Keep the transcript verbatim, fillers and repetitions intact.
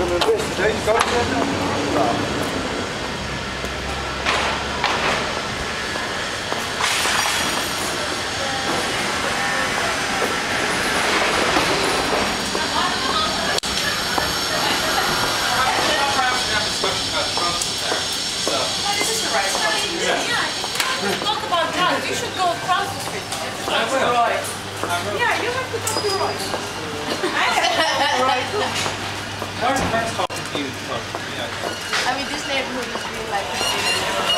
hem het beste deze kant zetten. Ja. Talk about guns. You should go across the street. I will. Roy. I will. Yeah, you have to talk to Roy. I have to talk to Roy too. Why is Prince talking to you? Yeah. I mean, this neighborhood is really like this.